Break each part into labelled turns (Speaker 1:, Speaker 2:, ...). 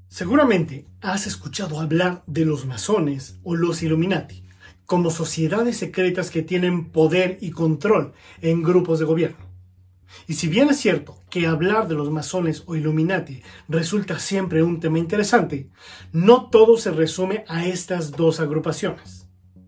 Speaker 1: Seguramente has escuchado hablar de los masones o los Illuminati como sociedades secretas que tienen poder y control en grupos de gobierno. Y si bien es cierto que hablar de los masones o Illuminati resulta siempre un tema interesante, no todo se resume a estas dos agrupaciones.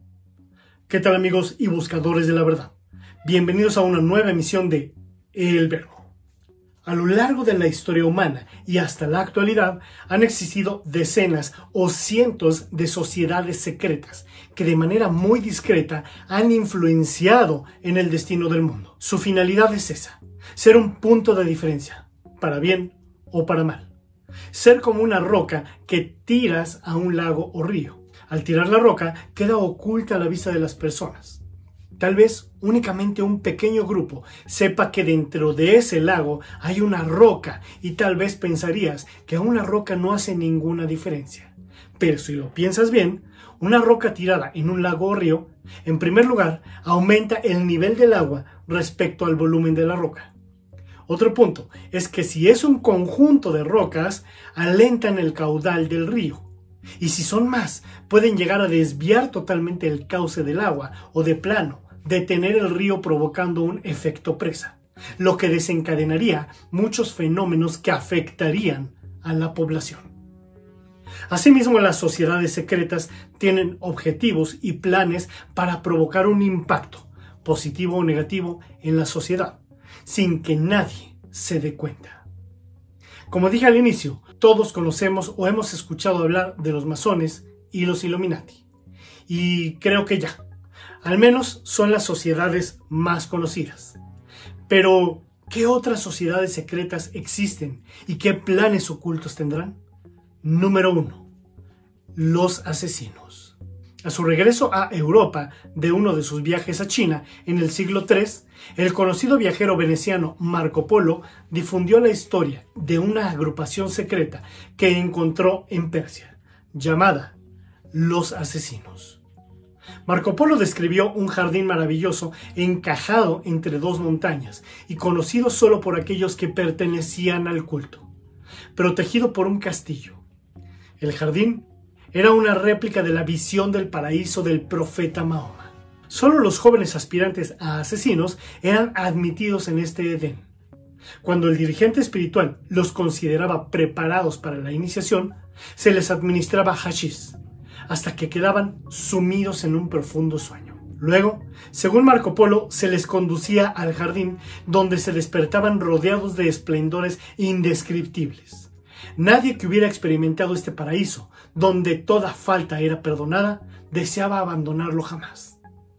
Speaker 1: ¿Qué tal, amigos y buscadores de la verdad? Bienvenidos a una nueva emisión de El Verbo. A lo largo de la historia humana y hasta la actualidad han existido decenas o cientos de sociedades secretas que de manera muy discreta han influenciado en el destino del mundo. Su finalidad es esa: ser un punto de diferencia, para bien o para mal. Ser como una roca que tiras a un lago o río. Al tirar la roca queda oculta a la vista de las personas. Tal vez únicamente un pequeño grupo sepa que dentro de ese lago hay una roca y tal vez pensarías que una roca no hace ninguna diferencia. Pero si lo piensas bien, una roca tirada en un lago o río, en primer lugar, aumenta el nivel del agua respecto al volumen de la roca. Otro punto es que si es un conjunto de rocas, alentan el caudal del río. Y si son más, pueden llegar a desviar totalmente el cauce del agua o de plano detener el río provocando un efecto presa, lo que desencadenaría muchos fenómenos que afectarían a la población. Asimismo, las sociedades secretas tienen objetivos y planes para provocar un impacto, positivo o negativo, en la sociedad, sin que nadie se dé cuenta. Como dije al inicio, todos conocemos o hemos escuchado hablar de los masones y los Illuminati. Y creo que ya, al menos son las sociedades más conocidas. Pero, ¿qué otras sociedades secretas existen y qué planes ocultos tendrán? Número 1. Los asesinos. A su regreso a Europa de uno de sus viajes a China en el siglo III, el conocido viajero veneciano Marco Polo difundió la historia de una agrupación secreta que encontró en Persia, llamada los asesinos. Marco Polo describió un jardín maravilloso encajado entre dos montañas y conocido solo por aquellos que pertenecían al culto, protegido por un castillo. El jardín era una réplica de la visión del paraíso del profeta Mahoma. Solo los jóvenes aspirantes a asesinos eran admitidos en este Edén. Cuando el dirigente espiritual los consideraba preparados para la iniciación, se les administraba hachís, hasta que quedaban sumidos en un profundo sueño. Luego, según Marco Polo, se les conducía al jardín, donde se despertaban rodeados de esplendores indescriptibles. Nadie que hubiera experimentado este paraíso, donde toda falta era perdonada, deseaba abandonarlo jamás.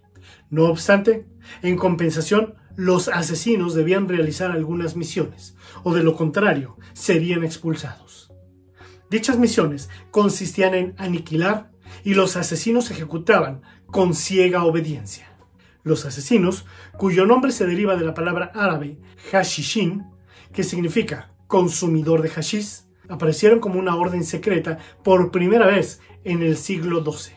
Speaker 1: No obstante, en compensación, los asesinos debían realizar algunas misiones, o de lo contrario, serían expulsados. Dichas misiones consistían en aniquilar, y los asesinos ejecutaban con ciega obediencia. Los asesinos, cuyo nombre se deriva de la palabra árabe hashishin, que significa consumidor de hachís, aparecieron como una orden secreta por primera vez en el siglo XII.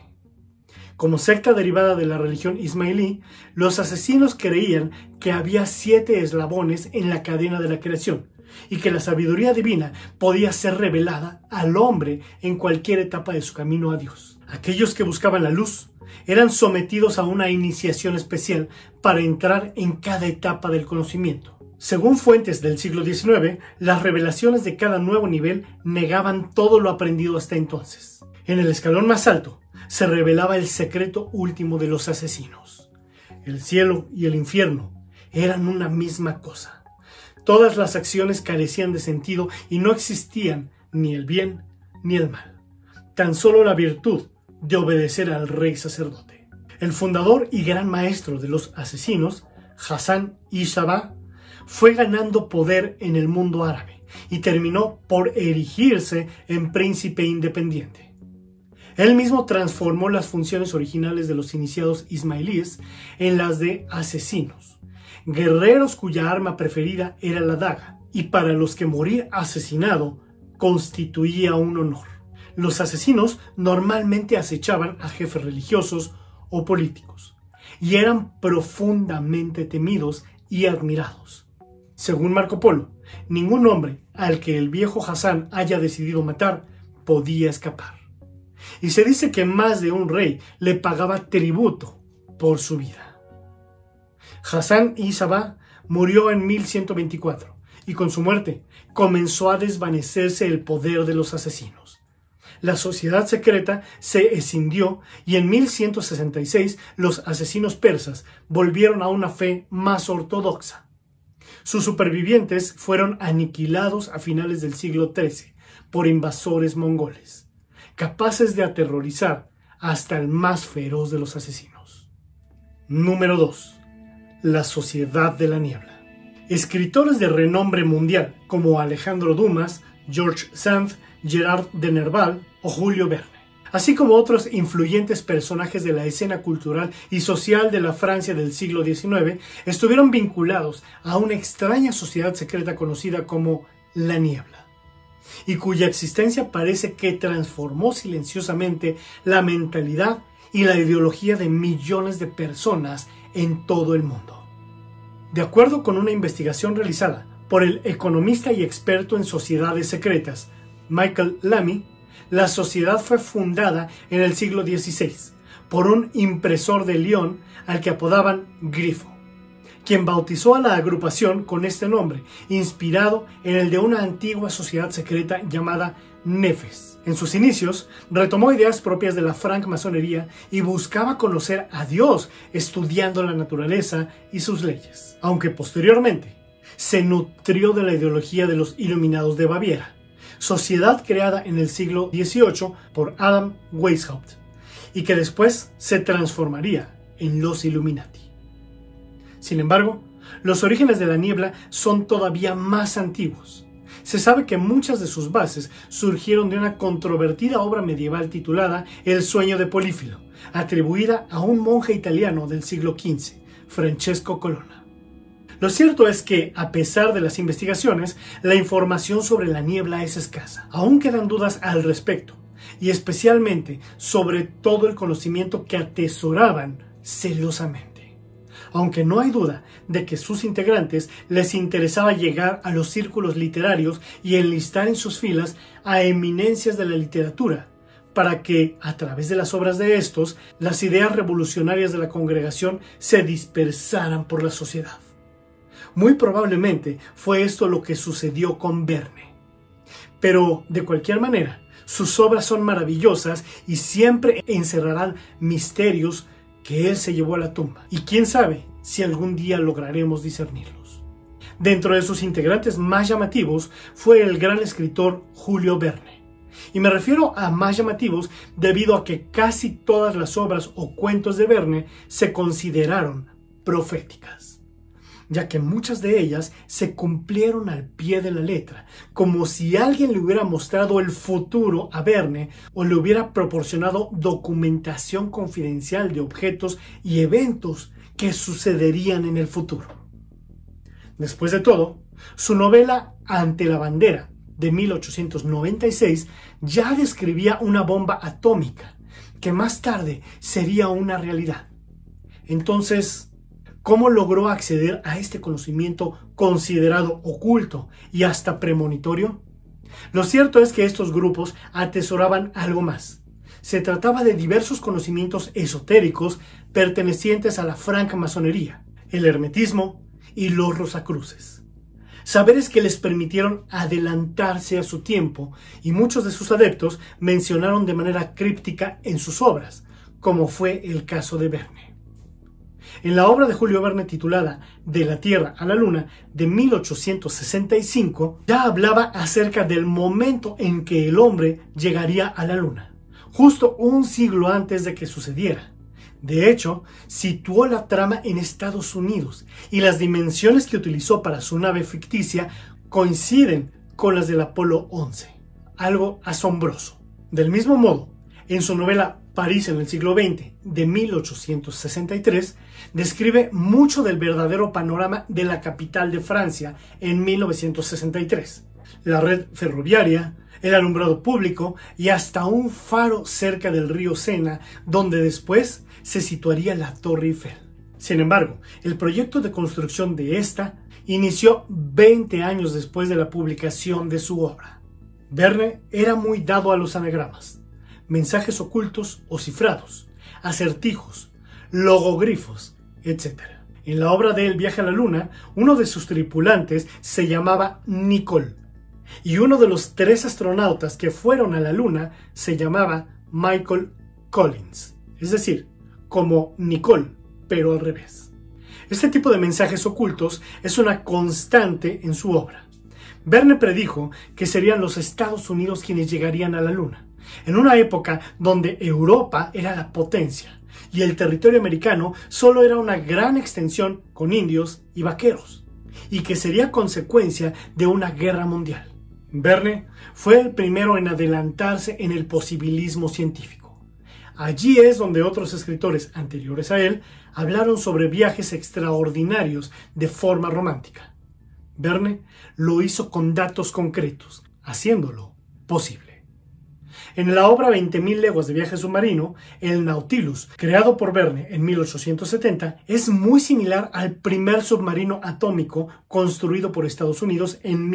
Speaker 1: Como secta derivada de la religión ismailí, los asesinos creían que había 7 eslabones en la cadena de la creación y que la sabiduría divina podía ser revelada al hombre en cualquier etapa de su camino a Dios. Aquellos que buscaban la luz eran sometidos a una iniciación especial para entrar en cada etapa del conocimiento. Según fuentes del siglo XIX, las revelaciones de cada nuevo nivel negaban todo lo aprendido hasta entonces. En el escalón más alto se revelaba el secreto último de los asesinos. El cielo y el infierno eran una misma cosa. Todas las acciones carecían de sentido y no existían ni el bien ni el mal. Tan solo la virtud de obedecer al rey sacerdote. El fundador y gran maestro de los asesinos, Hassan I-Sabbah, fue ganando poder en el mundo árabe y terminó por erigirse en príncipe independiente. Él mismo transformó las funciones originales de los iniciados ismailíes en las de asesinos, guerreros cuya arma preferida era la daga, y para los que morir asesinado constituía un honor. Los asesinos normalmente acechaban a jefes religiosos o políticos y eran profundamente temidos y admirados. Según Marco Polo, ningún hombre al que el viejo Hassan haya decidido matar podía escapar. Y se dice que más de un rey le pagaba tributo por su vida. Hassan I Sabbah murió en 1124 y con su muerte comenzó a desvanecerse el poder de los asesinos. La sociedad secreta se escindió y en 1166 los asesinos persas volvieron a una fe más ortodoxa. Sus supervivientes fueron aniquilados a finales del siglo XIII por invasores mongoles, capaces de aterrorizar hasta el más feroz de los asesinos. Número 2. La Sociedad de la Niebla. Escritores de renombre mundial como Alejandro Dumas, George Sand, Gerard de Nerval o Julio Verne, así como otros influyentes personajes de la escena cultural y social de la Francia del siglo XIX, estuvieron vinculados a una extraña sociedad secreta conocida como la Niebla, y cuya existencia parece que transformó silenciosamente la mentalidad y la ideología de millones de personas en todo el mundo. De acuerdo con una investigación realizada por el economista y experto en sociedades secretas Michael Lamy, la sociedad fue fundada en el siglo XVI por un impresor de Lyon al que apodaban Grifo, quien bautizó a la agrupación con este nombre, inspirado en el de una antigua sociedad secreta llamada Nefes. En sus inicios, retomó ideas propias de la francmasonería y buscaba conocer a Dios estudiando la naturaleza y sus leyes, aunque posteriormente se nutrió de la ideología de los Iluminados de Baviera, sociedad creada en el siglo XVIII por Adam Weishaupt y que después se transformaría en los Illuminati. Sin embargo, los orígenes de la niebla son todavía más antiguos. Se sabe que muchas de sus bases surgieron de una controvertida obra medieval titulada El sueño de Polífilo, atribuida a un monje italiano del siglo XV, Francesco Colonna. Lo cierto es que, a pesar de las investigaciones, la información sobre la niebla es escasa. Aún quedan dudas al respecto, y especialmente sobre todo el conocimiento que atesoraban celosamente. Aunque no hay duda de que sus integrantes les interesaba llegar a los círculos literarios y enlistar en sus filas a eminencias de la literatura, para que, a través de las obras de estos, las ideas revolucionarias de la congregación se dispersaran por la sociedad. Muy probablemente fue esto lo que sucedió con Verne. Pero, de cualquier manera, sus obras son maravillosas y siempre encerrarán misterios que él se llevó a la tumba. Y quién sabe si algún día lograremos discernirlos. Dentro de sus integrantes más llamativos fue el gran escritor Julio Verne. Y me refiero a más llamativos debido a que casi todas las obras o cuentos de Verne se consideraron proféticas, ya que muchas de ellas se cumplieron al pie de la letra, como si alguien le hubiera mostrado el futuro a Verne o le hubiera proporcionado documentación confidencial de objetos y eventos que sucederían en el futuro. Después de todo, su novela Ante la bandera, de 1896, ya describía una bomba atómica, que más tarde sería una realidad. Entonces, ¿cómo logró acceder a este conocimiento considerado oculto y hasta premonitorio? Lo cierto es que estos grupos atesoraban algo más. Se trataba de diversos conocimientos esotéricos pertenecientes a la francmasonería, el hermetismo y los rosacruces. Saberes que les permitieron adelantarse a su tiempo y muchos de sus adeptos mencionaron de manera críptica en sus obras, como fue el caso de Verne. En la obra de Julio Verne titulada De la Tierra a la Luna, de 1865, ya hablaba acerca del momento en que el hombre llegaría a la Luna, justo un siglo antes de que sucediera. De hecho, situó la trama en Estados Unidos y las dimensiones que utilizó para su nave ficticia coinciden con las del Apolo 11. Algo asombroso. Del mismo modo, en su novela París en el siglo XX, de 1863, describe mucho del verdadero panorama de la capital de Francia en 1963. La red ferroviaria, el alumbrado público y hasta un faro cerca del río Sena, donde después se situaría la Torre Eiffel. Sin embargo, el proyecto de construcción de esta inició 20 años después de la publicación de su obra. Verne era muy dado a los anagramas, mensajes ocultos o cifrados, acertijos, logogrifos, etc. En la obra de El viaje a la luna, uno de sus tripulantes se llamaba Nicole, y uno de los 3 astronautas que fueron a la luna se llamaba Michael Collins, es decir, como Nicole, pero al revés. Este tipo de mensajes ocultos es una constante en su obra. Verne predijo que serían los Estados Unidos quienes llegarían a la luna, en una época donde Europa era la potencia y el territorio americano solo era una gran extensión con indios y vaqueros, y que sería consecuencia de una guerra mundial. Verne fue el primero en adelantarse en el posibilismo científico. Allí es donde otros escritores anteriores a él hablaron sobre viajes extraordinarios de forma romántica. Verne lo hizo con datos concretos, haciéndolo posible. En la obra 20.000 leguas de viaje submarino, el Nautilus, creado por Verne en 1870, es muy similar al primer submarino atómico construido por Estados Unidos en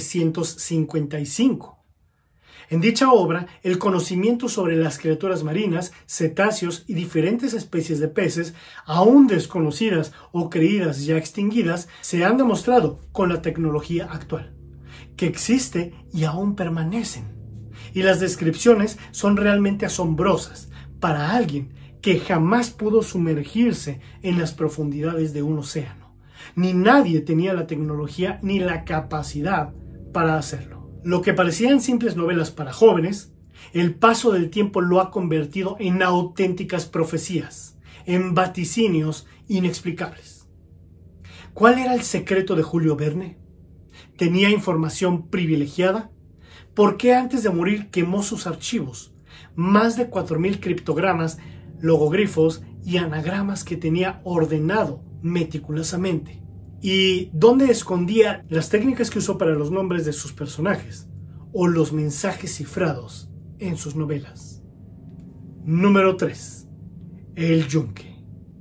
Speaker 1: 1955. En dicha obra, el conocimiento sobre las criaturas marinas, cetáceos y diferentes especies de peces, aún desconocidas o creídas ya extinguidas, se han demostrado con la tecnología actual, que existe y aún permanecen. Y las descripciones son realmente asombrosas para alguien que jamás pudo sumergirse en las profundidades de un océano. Ni nadie tenía la tecnología ni la capacidad para hacerlo. Lo que parecían simples novelas para jóvenes, el paso del tiempo lo ha convertido en auténticas profecías, en vaticinios inexplicables. ¿Cuál era el secreto de Julio Verne? ¿Tenía información privilegiada? ¿Por qué antes de morir quemó sus archivos? Más de 4.000 criptogramas, logogrifos y anagramas que tenía ordenado meticulosamente. ¿Y dónde escondía las técnicas que usó para los nombres de sus personajes o los mensajes cifrados en sus novelas? Número 3. El Yunque.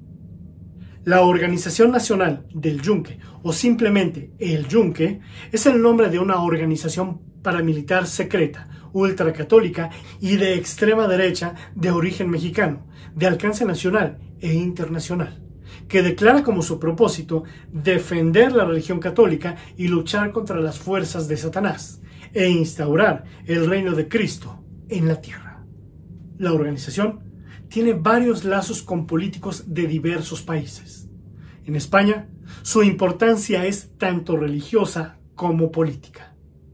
Speaker 1: La Organización Nacional del Yunque, o simplemente el Yunque, es el nombre de una organización paramilitar secreta, ultracatólica y de extrema derecha de origen mexicano, de alcance nacional e internacional, que declara como su propósito defender la religión católica y luchar contra las fuerzas de Satanás e instaurar el reino de Cristo en la tierra. La organización tiene varios lazos con políticos de diversos países. En España, su importancia es tanto religiosa como política.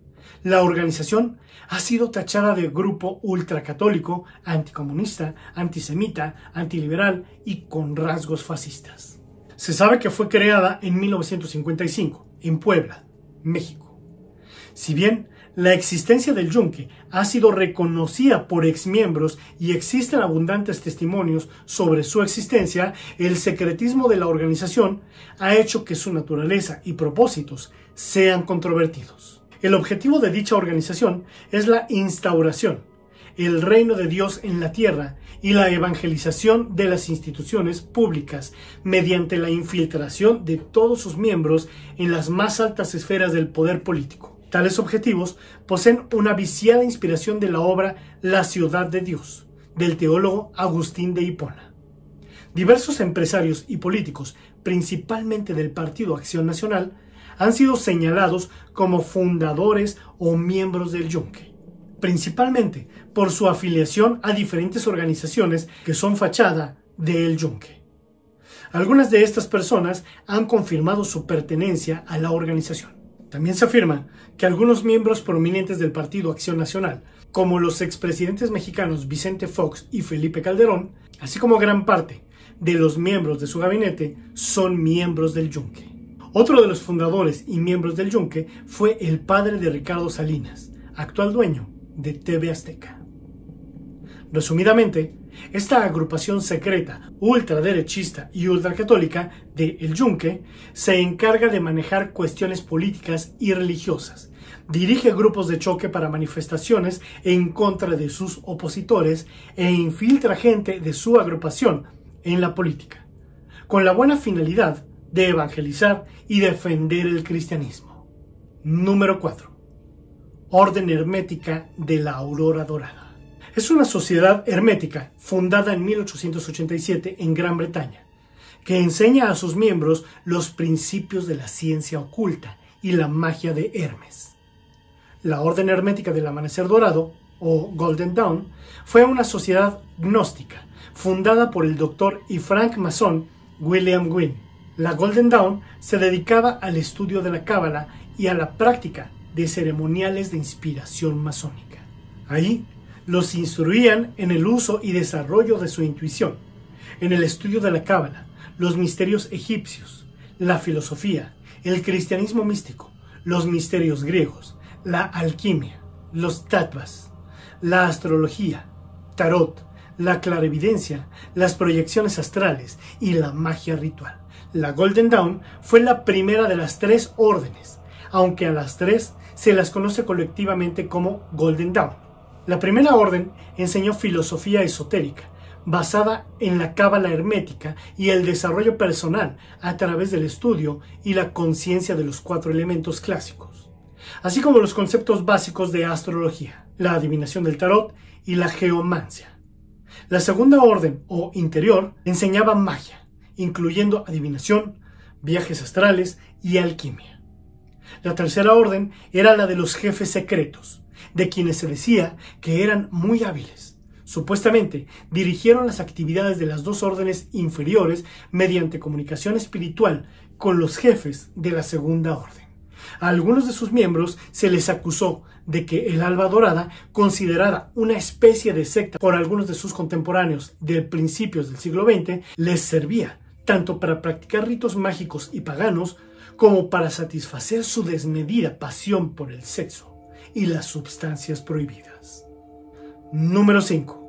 Speaker 1: La organización ha sido tachada de grupo ultracatólico, anticomunista, antisemita, antiliberal y con rasgos fascistas. Se sabe que fue creada en 1955, en Puebla, México. Si bien la existencia del Yunque ha sido reconocida por exmiembros y existen abundantes testimonios sobre su existencia, el secretismo de la organización ha hecho que su naturaleza y propósitos sean controvertidos. El objetivo de dicha organización es la instauración, el reino de Dios en la tierra y la evangelización de las instituciones públicas mediante la infiltración de todos sus miembros en las más altas esferas del poder político. Tales objetivos poseen una viciada inspiración de la obra La ciudad de Dios, del teólogo Agustín de Hipona. Diversos empresarios y políticos, principalmente del Partido Acción Nacional, han sido señalados como fundadores o miembros del Yunque, principalmente por su afiliación a diferentes organizaciones que son fachada del Yunque. Algunas de estas personas han confirmado su pertenencia a la organización. También se afirma que algunos miembros prominentes del Partido Acción Nacional, como los expresidentes mexicanos Vicente Fox y Felipe Calderón, así como gran parte de los miembros de su gabinete, son miembros del Yunque. Otro de los fundadores y miembros del Yunque fue el padre de Ricardo Salinas, actual dueño de TV Azteca. Resumidamente, esta agrupación secreta, ultraderechista y ultracatólica de El Yunque se encarga de manejar cuestiones políticas y religiosas, dirige grupos de choque para manifestaciones en contra de sus opositores e infiltra gente de su agrupación en la política, con la buena finalidad de evangelizar y defender el cristianismo. Número 4. Orden Hermética de la Aurora Dorada. Es una sociedad hermética fundada en 1887 en Gran Bretaña, que enseña a sus miembros los principios de la ciencia oculta y la magia de Hermes. La Orden Hermética del Amanecer Dorado, o Golden Dawn, fue una sociedad gnóstica fundada por el doctor y francmasón William Gwyn. La Golden Dawn se dedicaba al estudio de la cábala y a la práctica de ceremoniales de inspiración masónica. Ahí los instruían en el uso y desarrollo de su intuición, en el estudio de la cábala, los misterios egipcios, la filosofía, el cristianismo místico, los misterios griegos, la alquimia, los tattvas, la astrología, tarot, la clarividencia, las proyecciones astrales y la magia ritual. La Golden Dawn fue la primera de las 3 órdenes, aunque a las 3 se las conoce colectivamente como Golden Dawn. La primera orden enseñó filosofía esotérica, basada en la cábala hermética y el desarrollo personal a través del estudio y la conciencia de los 4 elementos clásicos, así como los conceptos básicos de astrología, la adivinación del tarot y la geomancia. La segunda orden, o interior, enseñaba magia, incluyendo adivinación, viajes astrales y alquimia. La tercera orden era la de los jefes secretos, de quienes se decía que eran muy hábiles. Supuestamente dirigieron las actividades de las 2 órdenes inferiores mediante comunicación espiritual con los jefes de la segunda orden. A algunos de sus miembros se les acusó de que el Alba Dorada, considerada una especie de secta por algunos de sus contemporáneos de principios del siglo XX, les servía tanto para practicar ritos mágicos y paganos como para satisfacer su desmedida pasión por el sexo y las sustancias prohibidas. Número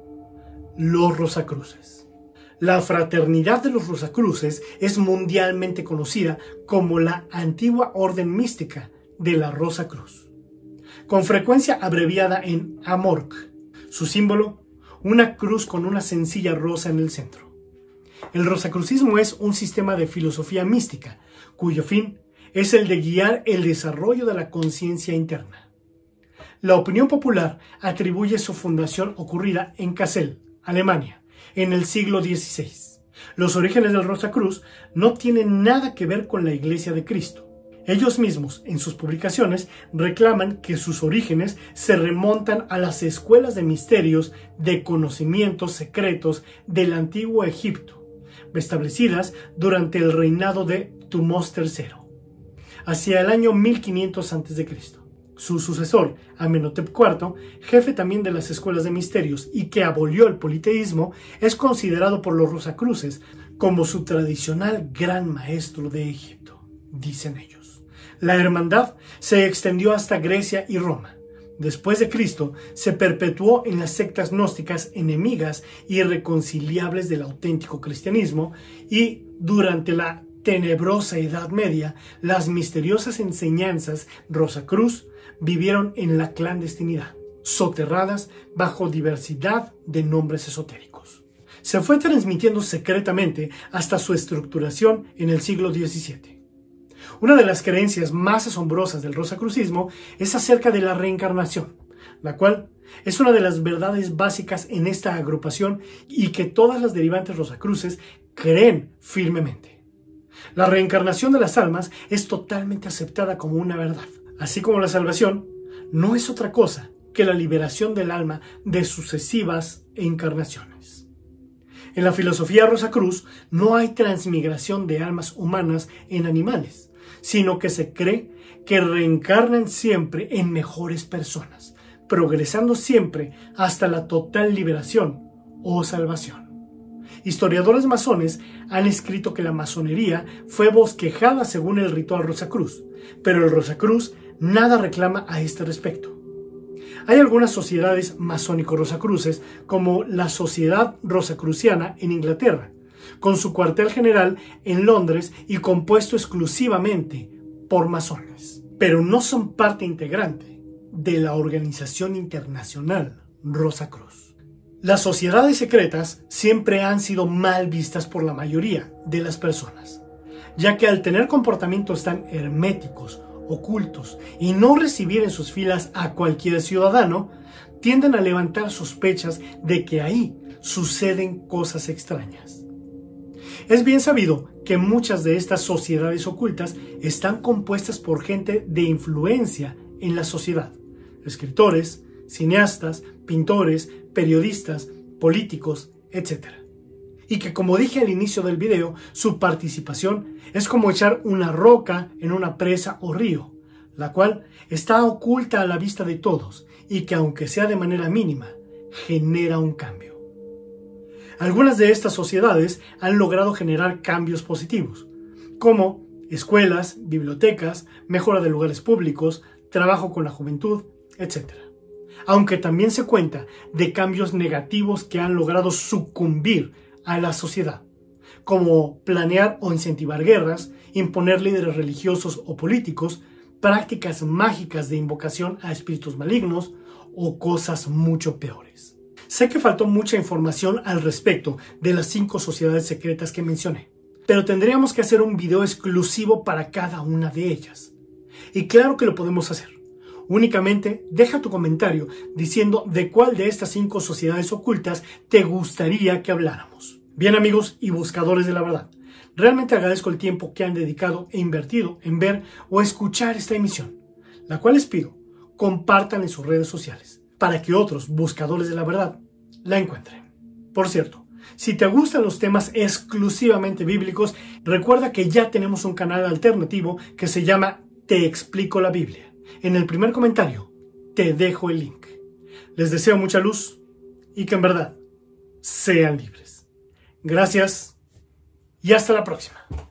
Speaker 1: 5. Los Rosacruces. La fraternidad de los Rosacruces es mundialmente conocida como la antigua orden mística de la Rosa Cruz, con frecuencia abreviada en AMORC. Su símbolo, una cruz con una sencilla rosa en el centro. El rosacrucismo es un sistema de filosofía mística, cuyo fin es el de guiar el desarrollo de la conciencia interna. La opinión popular atribuye su fundación ocurrida en Kassel, Alemania, en el siglo XVI. Los orígenes del Rosacruz no tienen nada que ver con la Iglesia de Cristo. Ellos mismos, en sus publicaciones, reclaman que sus orígenes se remontan a las escuelas de misterios de conocimientos secretos del antiguo Egipto, establecidas durante el reinado de Thutmose III, hacia el año 1500 a.C. Su sucesor, Amenhotep IV, jefe también de las escuelas de misterios y que abolió el politeísmo, es considerado por los Rosacruces como su tradicional gran maestro de Egipto, dicen ellos. La hermandad se extendió hasta Grecia y Roma. Después de Cristo, se perpetuó en las sectas gnósticas enemigas y irreconciliables del auténtico cristianismo y, durante la tenebrosa Edad Media, las misteriosas enseñanzas Rosacruz vivieron en la clandestinidad, soterradas bajo diversidad de nombres esotéricos. Se fue transmitiendo secretamente hasta su estructuración en el siglo XVII. Una de las creencias más asombrosas del rosacrucismo es acerca de la reencarnación, la cual es una de las verdades básicas en esta agrupación y que todas las derivantes rosacruces creen firmemente. La reencarnación de las almas es totalmente aceptada como una verdad, así como la salvación no es otra cosa que la liberación del alma de sucesivas encarnaciones. En la filosofía Rosacruz no hay transmigración de almas humanas en animales, sino que se cree que reencarnan siempre en mejores personas, progresando siempre hasta la total liberación o salvación. Historiadores masones han escrito que la masonería fue bosquejada según el ritual Rosacruz, pero el Rosacruz nada reclama a este respecto. Hay algunas sociedades masónico-rosacruces, como la Sociedad Rosacruciana en Inglaterra, con su cuartel general en Londres y compuesto exclusivamente por masones, pero no son parte integrante de la organización internacional Rosacruz. Las sociedades secretas siempre han sido mal vistas por la mayoría de las personas, ya que al tener comportamientos tan herméticos ocultos y no recibir en sus filas a cualquier ciudadano, tienden a levantar sospechas de que ahí suceden cosas extrañas. Es bien sabido que muchas de estas sociedades ocultas están compuestas por gente de influencia en la sociedad: escritores, cineastas, pintores, periodistas, políticos, etc. Y que, como dije al inicio del video, su participación es como echar una roca en una presa o río, la cual está oculta a la vista de todos y que, aunque sea de manera mínima, genera un cambio. Algunas de estas sociedades han logrado generar cambios positivos, como escuelas, bibliotecas, mejora de lugares públicos, trabajo con la juventud, etc. Aunque también se cuenta de cambios negativos que han logrado sucumbir a la sociedad, como planear o incentivar guerras, imponer líderes religiosos o políticos, prácticas mágicas de invocación a espíritus malignos o cosas mucho peores. Sé que faltó mucha información al respecto de las 5 sociedades secretas que mencioné, pero tendríamos que hacer un video exclusivo para cada una de ellas. Y claro que lo podemos hacer. Únicamente deja tu comentario diciendo de cuál de estas 5 sociedades ocultas te gustaría que habláramos. Bien, amigos y buscadores de la verdad, realmente agradezco el tiempo que han dedicado e invertido en ver o escuchar esta emisión, la cual les pido compartan en sus redes sociales para que otros buscadores de la verdad la encuentren. Por cierto, si te gustan los temas exclusivamente bíblicos, recuerda que ya tenemos un canal alternativo que se llama Te Explico la Biblia. En el primer comentario te dejo el link. Les deseo mucha luz y que en verdad sean libres. Gracias y hasta la próxima.